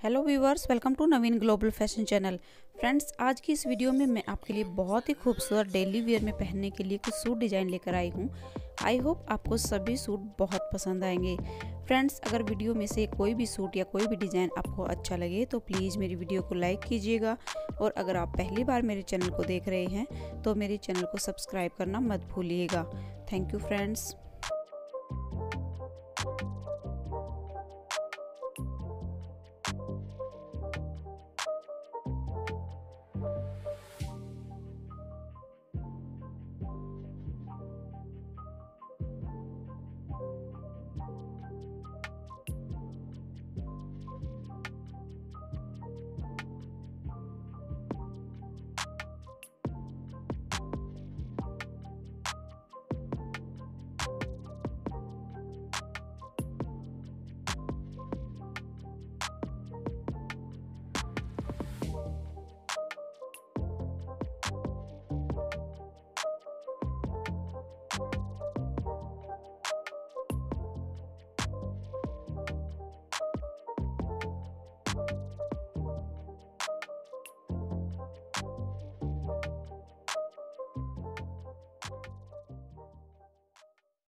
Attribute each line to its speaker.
Speaker 1: Hello viewers, welcome to Naveen global fashion channel. Friends, आज की इस वीडियो में मैं आपके लिए बहुत ही खूबसूरत डेली वेयर में पहनने के लिए कुछ सूट डिज़ाइन लेकर आई हूँ। आई होप आपको सभी सूट बहुत पसंद आएंगे। फ्रेंड्स, अगर वीडियो में से कोई भी सूट या कोई भी डिज़ाइन आपको अच्छा लगे तो प्लीज़ मेरी वीडियो को लाइक कीजिएगा, और अगर आप पहली बार मेरे चैनल को देख रहे हैं तो मेरे चैनल को सब्सक्राइब करना मत भूलिएगा। Thank you friends.